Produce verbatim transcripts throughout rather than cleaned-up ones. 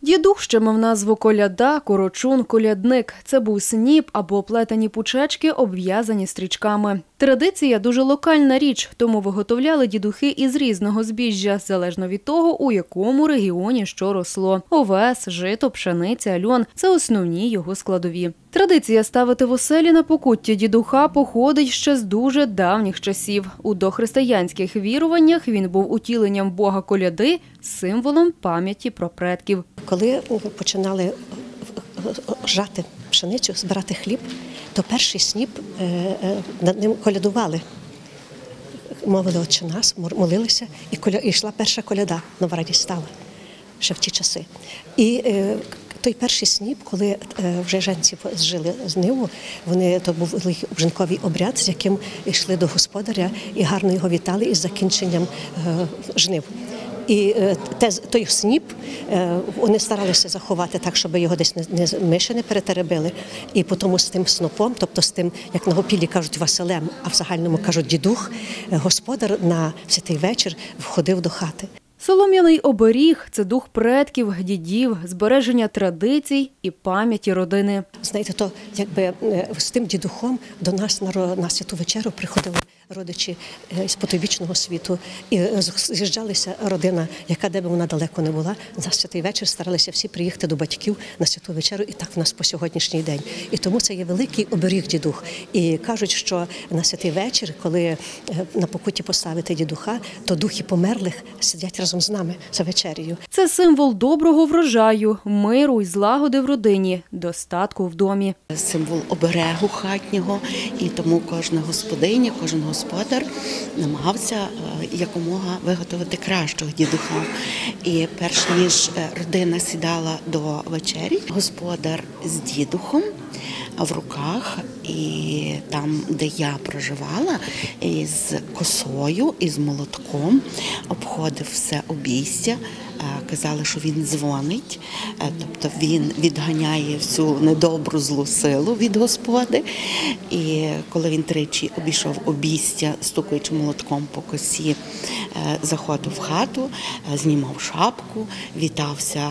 Дідух ще мав назву коляда, корочун, колядник. Це був сніп або плетені пучечки, обв'язані стрічками. Традиція – дуже локальна річ, тому виготовляли дідухи із різного збіжжя, залежно від того, у якому регіоні що росло. Овес, жито, пшениця, льон – це основні його складові. Традиція ставити в оселі на покутті дідуха походить ще з дуже давніх часів. У дохристиянських віруваннях він був утіленням бога коляди, символом пам'яті про предків. Коли починали жати пшеницю, збирати хліб, то перший сніп, над ним колядували. Мовили «Отче нас», молилися, і йшла перша коляда, нова радість стала, ще в ті часи. І той перший сніп, коли вже жінці зжили з ниву, вони, то був жінковий обряд, з яким йшли до господаря і гарно його вітали із закінченням жнив. І той сніп вони старалися заховати так, щоб його десь не, миші не перетеребили. І потім з тим снопом, тобто з тим, як на Гопіллі кажуть, Василем, а в загальному кажуть дідух, господар на святий вечір входив до хати. Солом'яний оберіг – це дух предків, дідів, збереження традицій і пам'яті родини. Знаєте, то якби з тим дідухом до нас на святу вечерю приходили родичі з потойбічного світу. І з'їжджалися родина, яка де б вона далеко не була, на святий вечір старалися всі приїхати до батьків на святу вечерю, і так в нас по сьогоднішній день. І тому це є великий оберіг дідух. І кажуть, що на святий вечір, коли на покутті поставити дідуха, то духи померлих сидять разом з нами за вечерею. Це символ доброго врожаю, миру і злагоди в родині, достатку в домі. Символ оберегу хатнього, і тому кожна господиня, кожен господар намагався якомога виготовити кращого дідуха. І перш ніж родина сідала до вечері, господар з дідухом в руках, і там, де я проживала, із косою, із молотком обходив все обійстя. Казали, що він дзвонить, тобто він відганяє всю недобру злу силу від господи. І коли він тричі обійшов обійстя, стукаючи молотком по косі, заходив в хату, знімав шапку, вітався,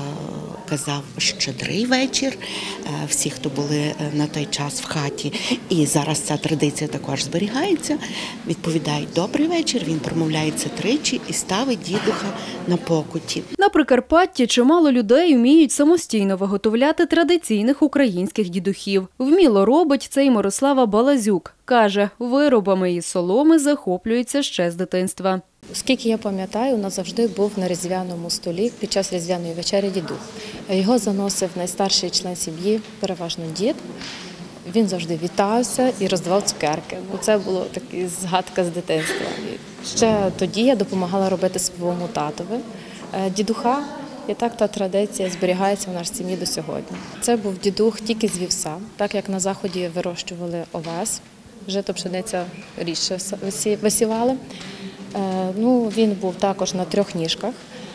казав «щедрий вечір» всі, хто були на той час в хаті. І зараз ця традиція також зберігається. Відповідають «добрий вечір», він промовляється тричі і ставить дідуха на покуті. На Прикарпатті чимало людей вміють самостійно виготовляти традиційних українських дідухів. Вміло робить це й Мирослава Балазюк. Каже, виробами із соломи захоплюється ще з дитинства. Скільки я пам'ятаю, у нас завжди був на різдвяному столі під час різдвяної вечері дідух. Його заносив найстарший член сім'ї, переважно дід. Він завжди вітався і роздавав цукерки. Це була така згадка з дитинства. Ще тоді я допомагала робити своєму татові дідуха. І так та традиція зберігається в нашій сім'ї до сьогодні. Це був дідух тільки з вівса, так як на Заході вирощували овес, жито, пшениця рідше висівали. Ну, він був також на трьох ніжках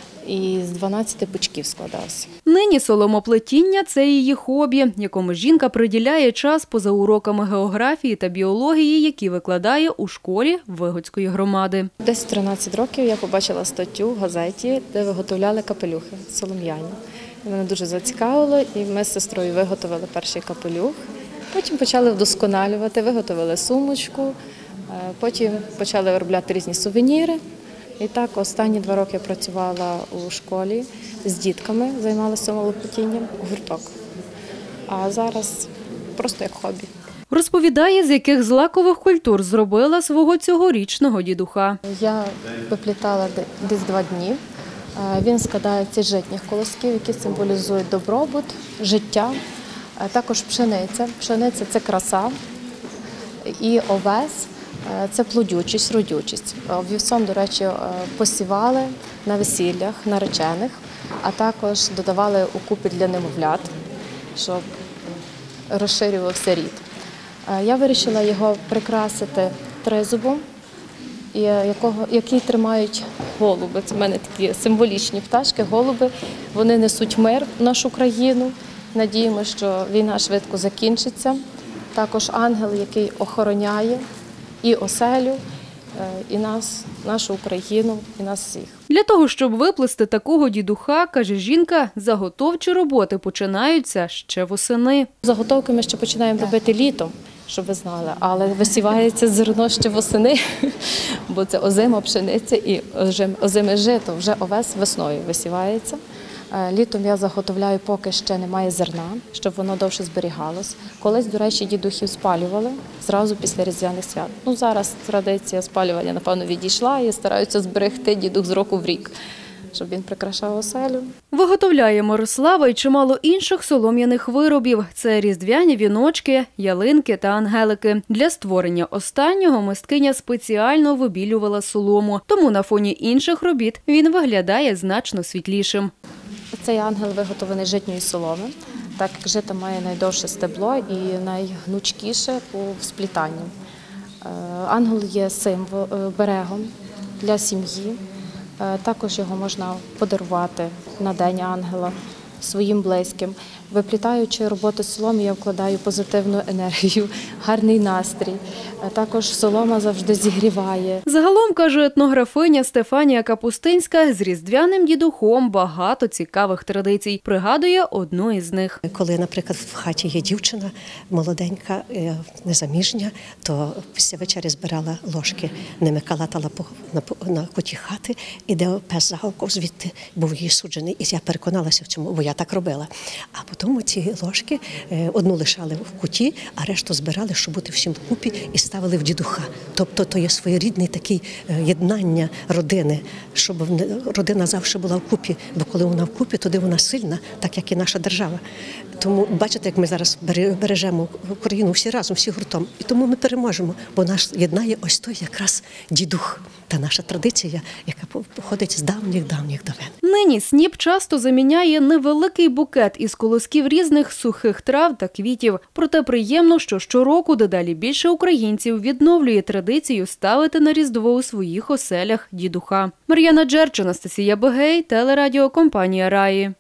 і з дванадцяти пучків складався. Нині соломоплетіння – це її хобі, якому жінка приділяє час поза уроками географії та біології, які викладає у школі Вигодської громади. Десь в тринадцять років я побачила статтю в газеті, де виготовляли капелюхи солом'яні. Мене дуже зацікавило, і ми з сестрою виготовили перший капелюх. Потім почали вдосконалювати, виготовили сумочку, потім почали виробляти різні сувеніри. І так останні два роки працювала у школі з дітками, займалася соломоплетінням, гурток. А зараз просто як хобі. Розповідає, з яких злакових культур зробила свого цьогорічного дідуха. Я виплітала десь два дні. Він складається з житніх колосків, які символізують добробут, життя. Також пшениця. Пшениця – це краса. І овес – це плодючість, родючість. Вівсом, до речі, посівали на весіллях наречених, а також додавали у купі для немовлят, щоб розширювався рід. Я вирішила його прикрасити тризубом, який тримають голуби. Це в мене такі символічні пташки, голуби. Вони несуть мир в нашу країну. Надіємося, що війна швидко закінчиться. Також ангел, який охороняє і оселю, і нас, нашу Україну, і нас всіх. Для того, щоб виплести такого дідуха, каже жінка, заготовчі роботи починаються ще восени. Заготовки ми ще починаємо робити літом, щоб ви знали, але висівається зерно ще восени, бо це озима пшениця і озиме жито, вже овес весною висівається. Літом я заготовляю, поки ще немає зерна, щоб воно довше зберігалось. Колись, до речі, дідухів спалювали зразу після Різдвяних свят. Ну, зараз традиція спалювання, напевно, відійшла і стараються зберегти дідух з року в рік, щоб він прикрашав оселю. Виготовляє Мирослава й чимало інших солом'яних виробів. Це різдвяні віночки, ялинки та ангелики. Для створення останнього мисткиня спеціально вибілювала солому. Тому на фоні інших робіт він виглядає значно світлішим. Цей ангел виготовлений з житньої соломи, так як жито має найдовше стебло і найгнучкіше по сплітанню. Ангел є символ, берегом для сім'ї. Також його можна подарувати на День ангела своїм близьким. Виплітаючи роботи з соломи, я вкладаю позитивну енергію, гарний настрій. Також солома завжди зігріває. Загалом, каже етнографиня Стефанія Капустинська, з різдвяним дідухом багато цікавих традицій. Пригадує одну із них. Коли, наприклад, в хаті є дівчина молоденька, незаміжня, то після вечері збирала ложки, ними калатала на куті хати, і де пес загавкав, звідти був її суджений. І я переконалася в цьому, бо я так робила. А потім ці ложки одну лишали в куті, а решту збирали, щоб бути всім вкупі, і ставили в дідуха. Тобто то є своєрідне таке єднання родини, щоб родина завжди була вкупі, бо коли вона вкупі, тоді вона сильна, так як і наша держава. Тому бачите, як ми зараз бережемо Україну всі разом, всі гуртом. І тому ми переможемо, бо нас єднає ось той якраз дідух. Та наша традиція, яка походить з давніх-давніх давен. Нині сніп часто заміняє невеликий букет із колосків різних сухих трав та квітів. Проте приємно, що щороку дедалі більше українців відновлює традицію ставити на Різдво у своїх оселях дідуха. Мар'яна Джерч, Анастасія Бегей, телерадіокомпанія «Раї».